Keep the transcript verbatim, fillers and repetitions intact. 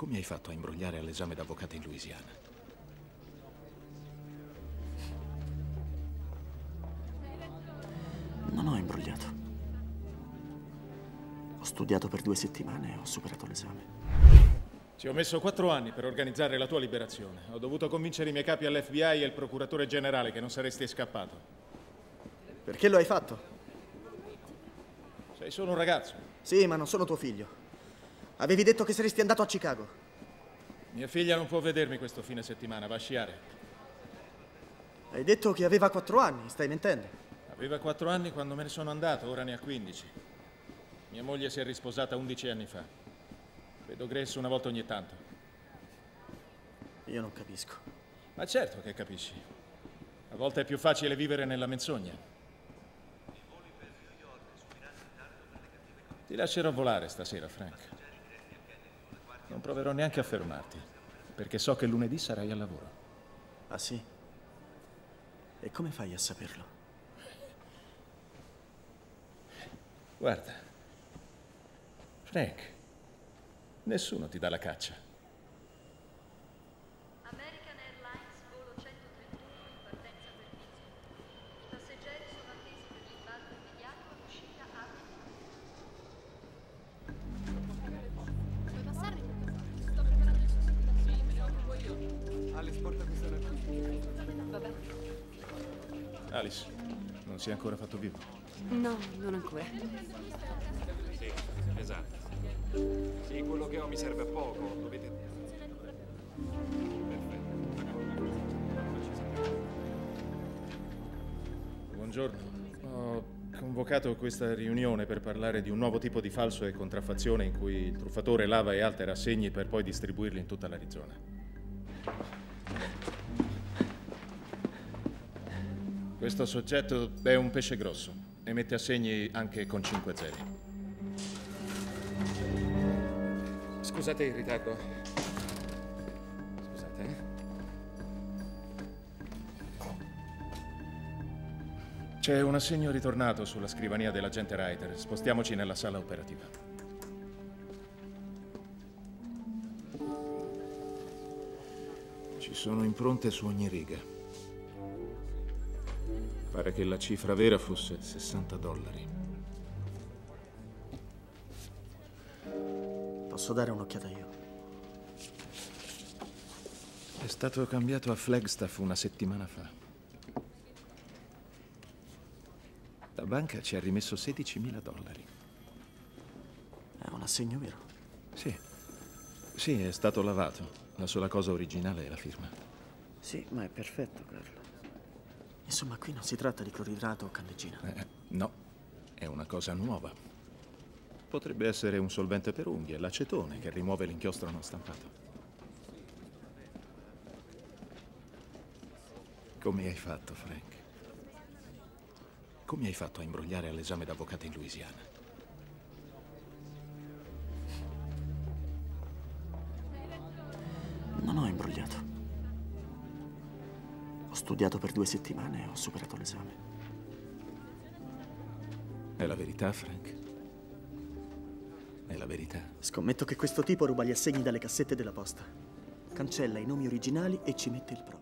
Come hai fatto a imbrogliare all'esame d'avvocato in Louisiana? Non ho imbrogliato. Ho studiato per due settimane e ho superato l'esame. Ci ho messo quattro anni per organizzare la tua liberazione. Ho dovuto convincere i miei capi all'F B I e il procuratore generale che non saresti scappato. Perché lo hai fatto? Sei solo un ragazzo. Sì, ma non sono tuo figlio. Avevi detto che saresti andato a Chicago. Mia figlia non può vedermi questo fine settimana, va a sciare. Hai detto che aveva quattro anni, stai mentendo? Aveva quattro anni quando me ne sono andato, ora ne ha quindici. Mia moglie si è risposata undici anni fa. Vedo Grace una volta ogni tanto. Io non capisco. Ma certo che capisci. A volte è più facile vivere nella menzogna. Ti lascerò volare stasera, Frank. Non proverò neanche a fermarti, perché so che lunedì sarai al lavoro. Ah sì? E come fai a saperlo? Guarda, Frank, nessuno ti dà la caccia. American Airlines, volo centotrentuno in partenza per Pittsburgh. I passeggeri sono attesi per l'imbarco immediato all'uscita A. Puoi passarmi? Sto preparando il sussidio. Sì, me ne occupo io. Alice, porta questa da qui. Vabbè. Alice, non si è ancora fatto vivo? No, non ancora. Sì, esatto. Sì, quello che ho mi serve a poco, dovete... Perfetto, d'accordo. Buongiorno. Ho convocato questa riunione per parlare di un nuovo tipo di falso e contraffazione in cui il truffatore lava e altera assegni per poi distribuirli in tutta l'Arizona. Questo soggetto è un pesce grosso. Emette assegni anche con cinque zeri. Scusate il ritardo. Scusate, eh? C'è un assegno ritornato sulla scrivania dell'agente Reiter. Spostiamoci nella sala operativa. Ci sono impronte su ogni riga. Pare che la cifra vera fosse sessanta dollari. Posso dare un'occhiata io? È stato cambiato a Flagstaff una settimana fa. La banca ci ha rimesso sedicimila dollari. È un assegno vero? Sì. Sì, è stato lavato. La sola cosa originale è la firma. Sì, ma è perfetto, Carlo. Insomma, qui non si tratta di cloridrato o candeggina. Eh, no, è una cosa nuova. Potrebbe essere un solvente per unghie, l'acetone, che rimuove l'inchiostro non stampato. Come hai fatto, Frank? Come hai fatto a imbrogliare all'esame d'avvocato in Louisiana? Non ho imbrogliato. Ho studiato per due settimane e ho superato l'esame. È la verità, Frank? È la verità. Scommetto che questo tipo ruba gli assegni dalle cassette della posta. Cancella i nomi originali e ci mette il proprio.